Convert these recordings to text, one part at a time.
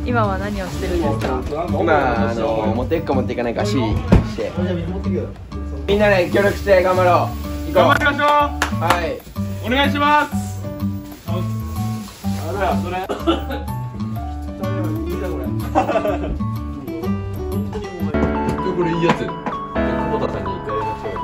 今は何をしてるんですか？ 今持っていくか持っていかないか指示して、みんなで協力して頑張ろう。 頑張りましょう。 はい、 お願いします。あれやそれ。 これいいやつ。久保田さんに一回連絡したけど。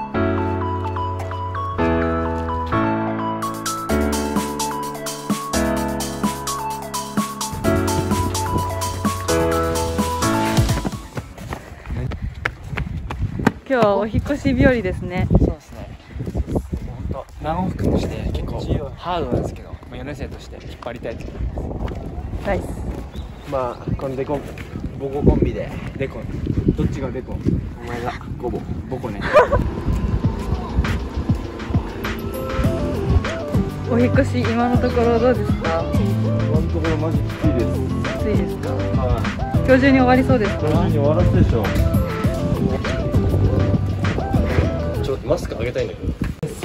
今日はお引越し日和ですね。 そうですね。本当何往復として結構ハードなんですけど、4年生として引っ張りたいと思います。 ナイス。 まあこのボココンビで。 デコ、どっちがデコ？お前がボコね。 お引越し今のところどうですか？ 今のところマジきついです。 きついですか？ は今日中に終わりそうですか？ い。今日に終わらすでしょ。 マスクあげたいんだけど。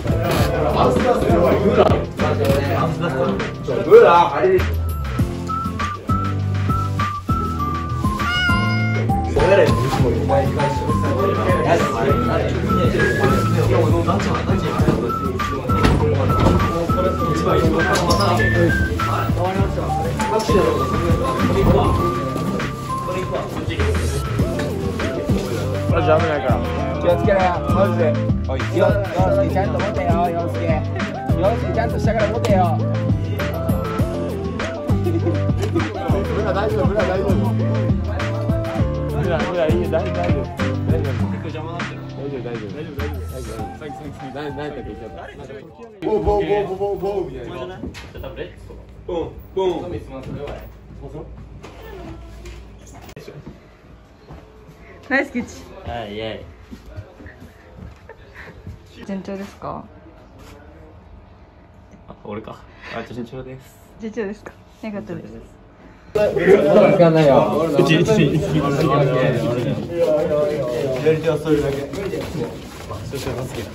マジ危ないから気をつけろよ、マジで。おい、陽介ちゃんと持てよ、陽介ちゃんと下から持てよ。ブラ大丈夫、ブラ大丈夫。ブラいいよ、大丈夫。結構邪魔だったよ。大丈夫。何だっけ言っちゃった。ボーみたいな。ボン。 ナイスキッチ。 はい、イエイ。 順調ですか？ あ、俺か。あ、順調です。 順調ですか？よかったです。 時間ないよ。 左手はそれだけ。そしてバスケだ。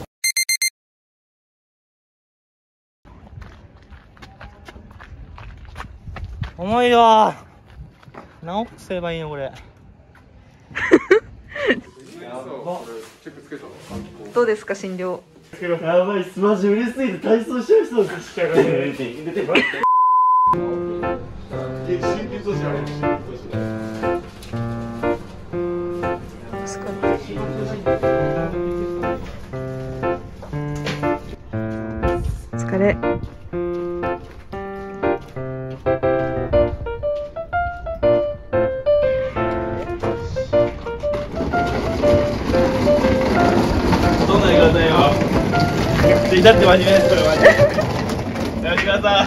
重いよ。何往復すればいいのこれ。 どうですか診療？ やばい、マジ嬉しすぎて体操しちゃいそうです。出て待って。 お疲れ。 どんな言い方よ。だって真面目ですこれマジで。やめてください。